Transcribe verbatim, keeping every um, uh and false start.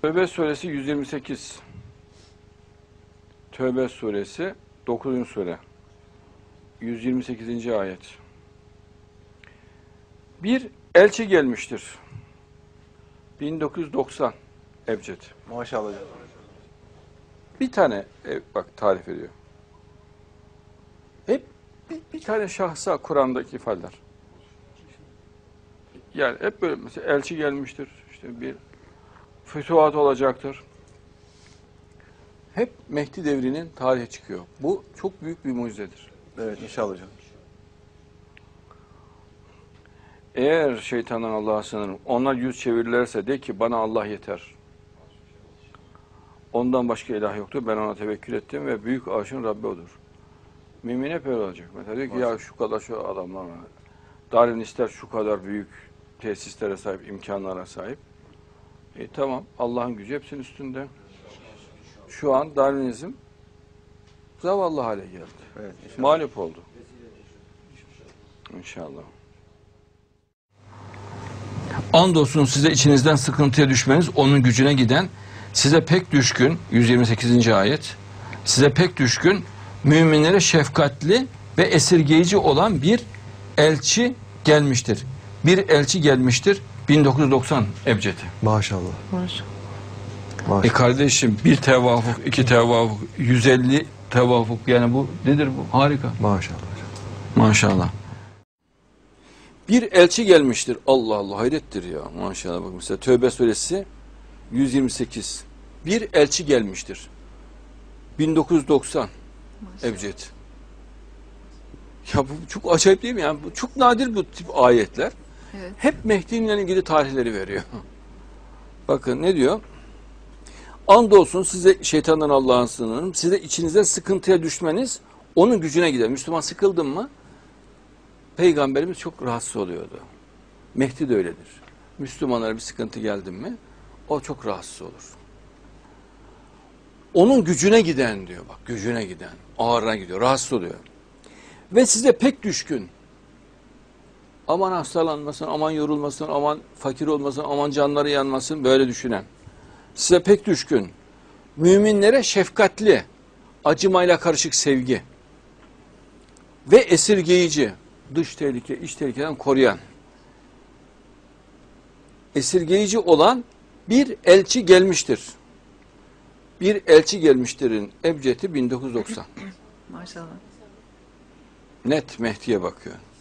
Tövbe suresi yüz yirmi sekiz. Tövbe suresi dokuzuncu sure. yüz yirmi sekizinci ayet. Bir elçi gelmiştir. bin dokuz yüz doksan Ebced. Maşallah. Bir tane e, bak tarif ediyor. Hep bir, bir tane şahsa Kur'an'daki ifadeler. Yani hep böyle mesela elçi gelmiştir. İşte bir fütuhat olacaktır. Hep Mehdi devrinin tarihi çıkıyor. Bu çok büyük bir mucizedir. Evet inşallah hocam. Eğer şeytandan Allah'a sığınırım, onlar yüz çevirirlerse de ki bana Allah yeter. Ondan başka ilah yoktur. Ben ona tevekkül ettim ve büyük arşın Rabbi odur. Mümin hep öyle olacak. Mesela diyor ki ya şu kadar şu adamlar var. Darwinistler şu kadar büyük tesislere sahip, imkanlara sahip. E tamam, Allah'ın gücü hepsinin üstünde. Şu an Darwinizm zavallı hale geldi. Evet, inşallah. Mağlup oldu. İnşallah. Andolsun size içinizden sıkıntıya düşmeniz onun gücüne giden, size pek düşkün, yüz yirmi sekizinci ayet, size pek düşkün, müminlere şefkatli ve esirgeyici olan bir elçi gelmiştir. Bir elçi gelmiştir. bin dokuz yüz doksan Ebced'i. Maşallah. Maşallah. Maşallah. E kardeşim bir tevafuk, iki tevafuk, yüz elli tevafuk yani bu nedir bu? Harika. Maşallah hocam. Maşallah. Bir elçi gelmiştir. Allah Allah hayrettir ya. Maşallah bak mesela Tövbe suresi yüz yirmi sekiz. Bir elçi gelmiştir. bin dokuz yüz doksan Ebced. Ya bu çok acayip değil mi? Yani bu çok nadir bu tip ayetler. Evet. Hep Mehdi'yle ilgili tarihleri veriyor. Bakın ne diyor? Andolsun size şeytandan Allah'ın sığınırım. Size içinizde sıkıntıya düşmeniz onun gücüne gider. Müslüman sıkıldın mı? Peygamberimiz çok rahatsız oluyordu. Mehdi de öyledir. Müslümanlara bir sıkıntı geldi mi o çok rahatsız olur. Onun gücüne giden diyor bak gücüne giden. Ağırına gidiyor. Rahatsız oluyor. Ve size pek düşkün. Aman hastalanmasın, aman yorulmasın, aman fakir olmasın, aman canları yanmasın böyle düşünen. Size pek düşkün. Müminlere şefkatli, acımayla karışık sevgi ve esirgeyici, dış tehlike, iç tehlikeden koruyan, esirgeyici olan bir elçi gelmiştir. Bir elçi gelmiştirin Ebced'i bin dokuz yüz doksan. Maşallah. Net Mehdi'ye bakıyor.